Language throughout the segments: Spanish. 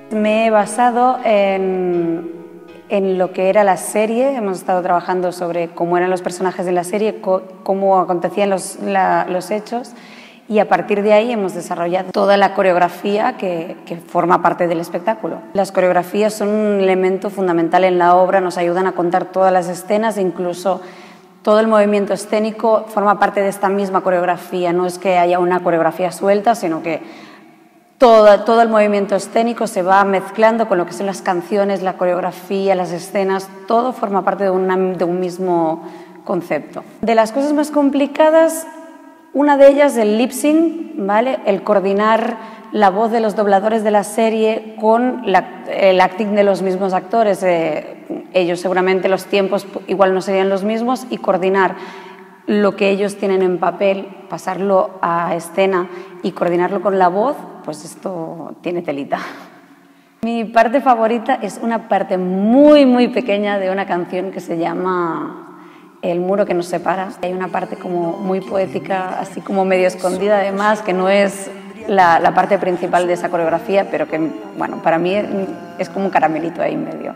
Me he basado en lo que era la serie. Hemos estado trabajando sobre cómo eran los personajes de la serie, cómo acontecían los hechos, y a partir de ahí hemos desarrollado toda la coreografía que forma parte del espectáculo. Las coreografías son un elemento fundamental en la obra, nos ayudan a contar todas las escenas, e incluso todo el movimiento escénico forma parte de esta misma coreografía. No es que haya una coreografía suelta, sino que todo el movimiento escénico se va mezclando con lo que son las canciones, la coreografía, las escenas, todo forma parte de un mismo concepto. De las cosas más complicadas, una de ellas el lip sync, ¿vale? El coordinar la voz de los dobladores de la serie con el acting de los mismos actores. Ellos seguramente los tiempos igual no serían los mismos, y coordinar lo que ellos tienen en papel, pasarlo a escena y coordinarlo con la voz, pues esto tiene telita. Mi parte favorita es una parte muy, muy pequeña de una canción que se llama El muro que nos separa. Hay una parte como muy poética, así como medio escondida además, que no es la parte principal de esa coreografía, pero que, bueno, para mí es como un caramelito ahí en medio.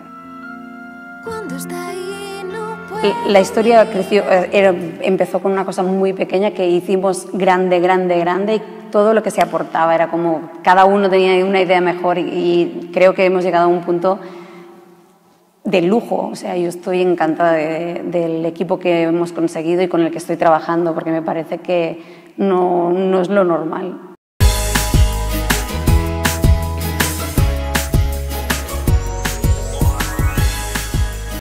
La historia empezó con una cosa muy pequeña que hicimos grande, grande, grande, y todo lo que se aportaba era como cada uno tenía una idea mejor, y creo que hemos llegado a un punto de lujo. O sea, yo estoy encantada del equipo que hemos conseguido y con el que estoy trabajando, porque me parece que no es lo normal.